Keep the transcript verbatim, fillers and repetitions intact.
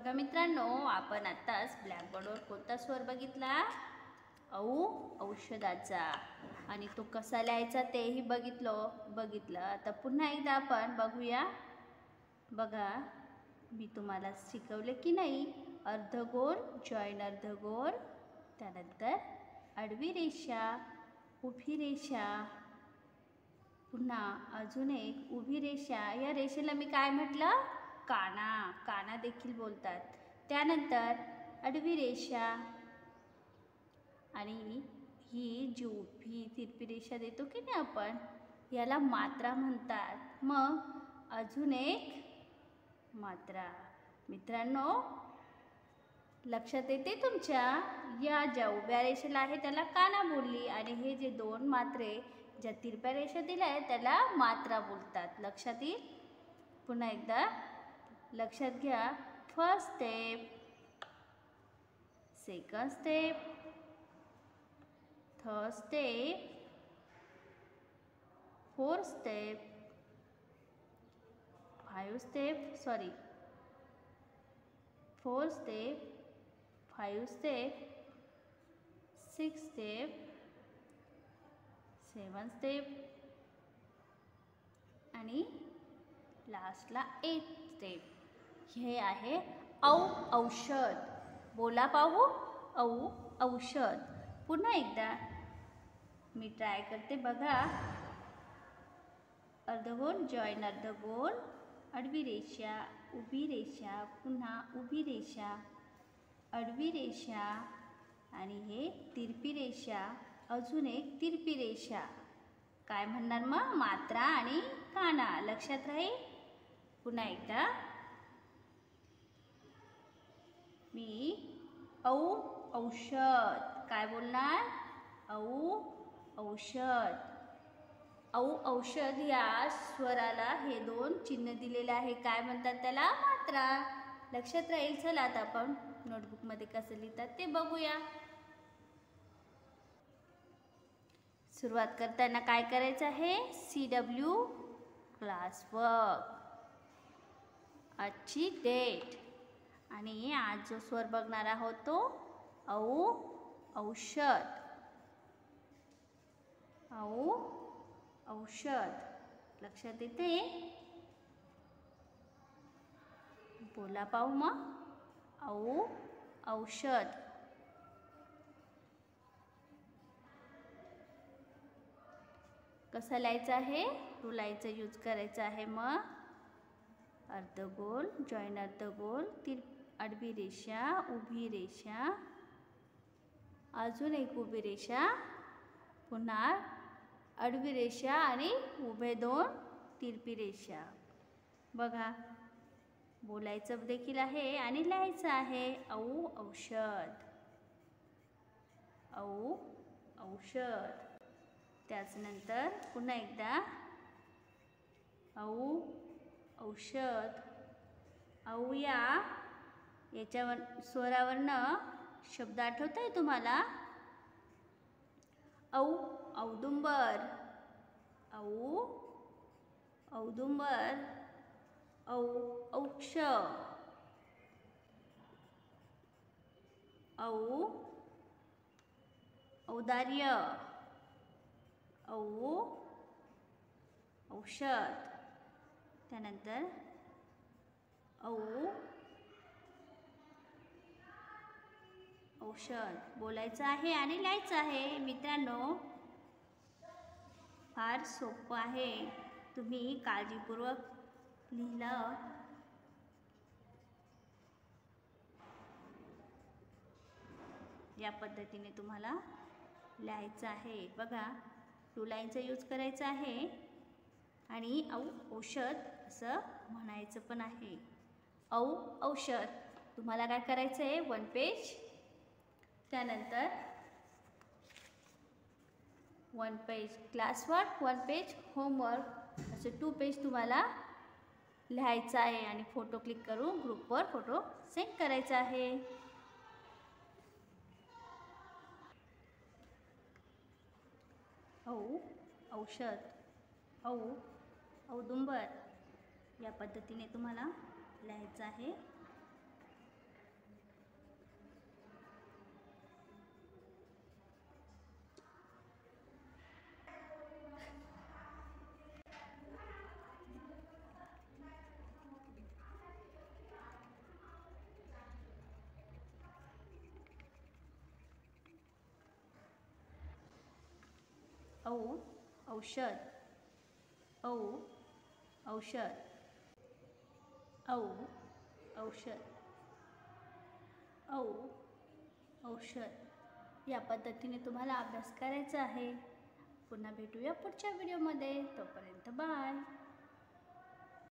बघा मित्रांनो, आपण आत्ताच ब्लॅकबोर्डवर कोणता स्वर बघितला? औ औषधाचा. आणि तो कसा लिहायचा तेही बघितलं बघितलं आता पुन्हा एकदा आपण बघूया. बघा, मी तुम्हाला शिकवले की नाही? अर्धगोल, जॉईन अर्धगोल, त्यानंतर आडवी रेषा, उभी रेषा, पुन्हा अजून एक उभी रेषा. या रेषेला मी काय म्हटलं? काना. काना देखील बोलतात. त्यानंतर आडवी रेषा आणि ही जी उभी तिरपी रेषा देतो की नाही आपण, याला मात्रा म्हणतात. मग अजून एक मात्रा. मित्रांनो, लक्षात येते तुमच्या? या ज्या उभ्या रेषेला आहे त्याला काना बोलली आणि हे जे दोन मात्रे ज्या तिरप्या रेषा दिल्या आहेत त्याला मात्रा बोलतात. लक्षात येईल? पुन्हा एकदा लक्षात घ्या. First step, second step, third step, fourth step, five step sorry four step, five step, six step, seven step आणि लास्टला एट स्टेप. हे आहे औ औषध. बोला पाहू. औ औषध. पुन्हा एकदा मी ट्राय करते. बघा, अर्धगोल, जॉईन अर्धगोल, आडवी रेषा, उभी रेषा, पुन्हा उभी रेषा, आडवी रेषा आणि हे तिरपी रेषा, अजून एक तिरपी रेषा. काय म्हणणार मग? मात्रा आणि काना. लक्षात राहील? पुन्हा एकदा मी औ औषध. काय बोलणार? औ औषध. औ औषध या स्वराला हे दोन चिन्ह दिलेले आहे. काय म्हणतात त्याला? मात्रा. लक्षात राहील. चला आता आपण नोटबुकमध्ये कसं लिहितात ते बघूया. सुरुवात करताना काय करायचं आहे? सी डब्ल्यू क्लासवर्क, आजची डेट आणि आज जो स्वर बघणार आहोत तो औ औषध. औ औषध. लक्षात येते? बोला पाहू मग. औ औषध. कसं लिहायचं आहे? रुलाईचं यूज करायचं आहे. मग अर्धगोल, जॉईन अर्धगोल, तिर आडवी रेषा, उभी रेषा, अजून एक उभी रेषा, पुन्हा आडवी रेषा आणि उभे दोन तिरपी रेषा. बघा, बोलायचं देखील आहे आणि लिहायचं आहे. औ औषध. औ औषध. त्याच नंतर पुन्हा एकदा औ औषध. औ या याच्यावर स्वरावरनं शब्द आठवत आहे तुम्हाला? औ औदुंबर. औ औदुंबर. औ औक्ष. औ औदार्य. औ औषध. त्यानंतर औ औषध. बोलायचं आहे आणि लिहायचं आहे. मित्रांनो, फार सोपं आहे. तुम्ही काळजीपूर्वक लिहिलं या पद्धतीने तुम्हाला लिहायचं आहे. बघा, टू लाईनचा यूज करायचा आहे आणि औ औषध असं म्हणायचं पण आहे. औ औषध. तुम्हाला काय करायचं आहे? वन पेज, त्यानंतर one page classwork, one page homework, असे टू पेज तुम्हाला लिहायचं आहे आणि फोटो क्लिक करून ग्रुपवर फोटो सेंड करायचा आहे. औ औषध, औ औदुंबर या पद्धतीने तुम्हाला लिहायचं आहे. औ औषध, औ औषध, औ औषध, औ औषध. या पद्धतीने तुम्हाला अभ्यास करायचा आहे. पुन्हा भेटूया पुढच्या व्हिडिओमध्ये. तोपर्यंत बाय.